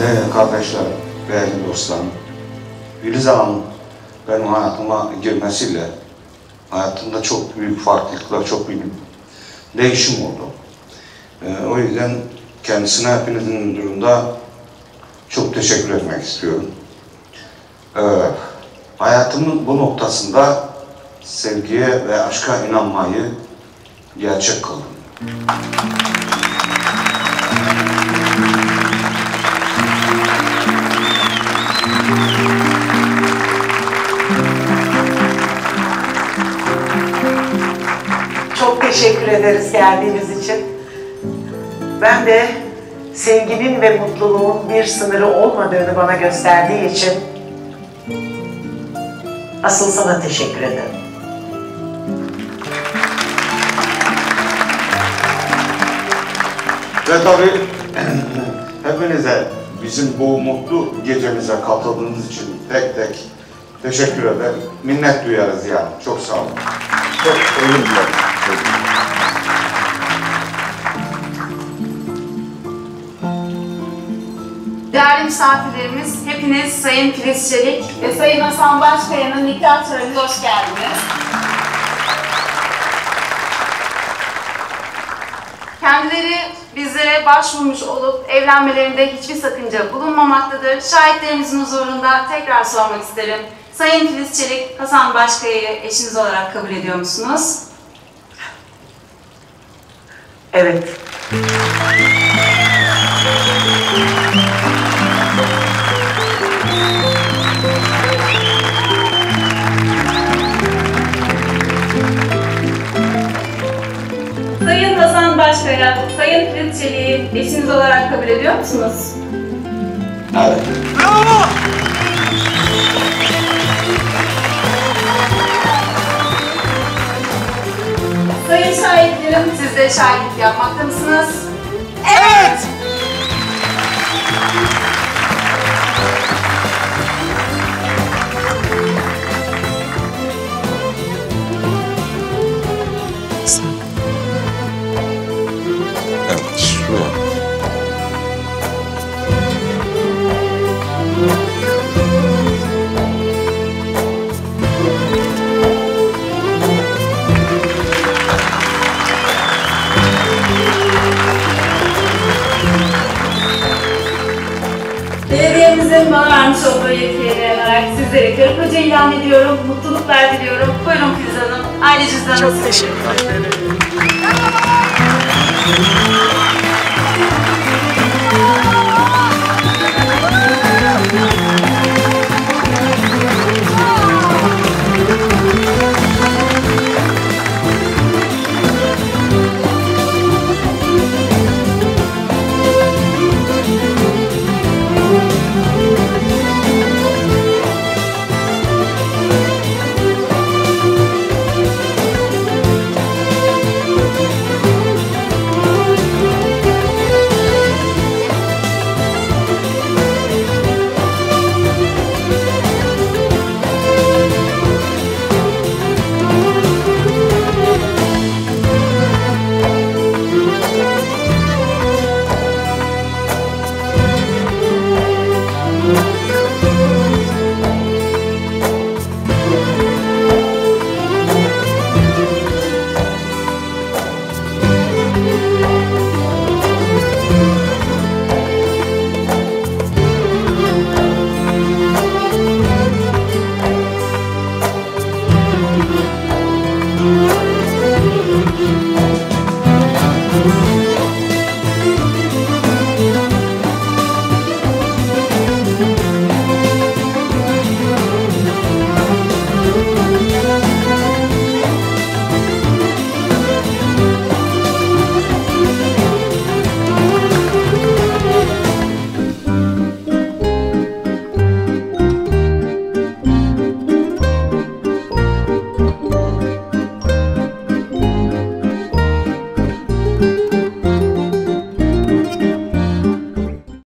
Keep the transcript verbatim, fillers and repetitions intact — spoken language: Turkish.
Değerli kardeşlerim, değerli dostlarım, Filiz Hanım'ın benim hayatıma girmesiyle hayatımda çok büyük farklılıklar, çok büyük değişim oldu. Ee, o yüzden kendisine hepinizin huzurunda çok teşekkür etmek istiyorum. Ee, hayatımın bu noktasında sevgiye ve aşka inanmayı gerçek kıldım. Çok teşekkür ederiz geldiğiniz için. Ben de sevginin ve mutluluğun bir sınırı olmadığını bana gösterdiği için asıl sana teşekkür ederim. Ve tabii hepinize bizim bu mutlu gecemize katıldığınız için tek tek teşekkür eder, minnet duyarız yani. Çok sağ olun. Çok özür dilerim. Değerli misafirlerimiz, hepiniz Sayın Filiz Çelik ve Sayın Hasan Başkaya'nın nikah törenine hoş geldiniz. Kendileri bizlere başvurmuş olup evlenmelerinde hiçbir sakınca bulunmamaktadır. Şahitlerimizin huzurunda tekrar sormak isterim. Sayın Filiz Çelik, Hasan Başkaya'yı eşiniz olarak kabul ediyor musunuz? Evet. Sayın Hasan Başkaya, Sayın Filiz Çelik'i eşiniz olarak kabul ediyor musunuz? Evet. Bravo! Sayın şahitlerim, siz de şahitlik yapmakta mısınız? Evet! Evet, şuraya. Belediyemizin bana vermiş olduğu yetkiye dayanarak sizlere karı koca ilan ediyorum, mutluluklar diliyorum. Buyurun Filiz Hanım, aile cüzdanınız. Çok teşekkür ederim.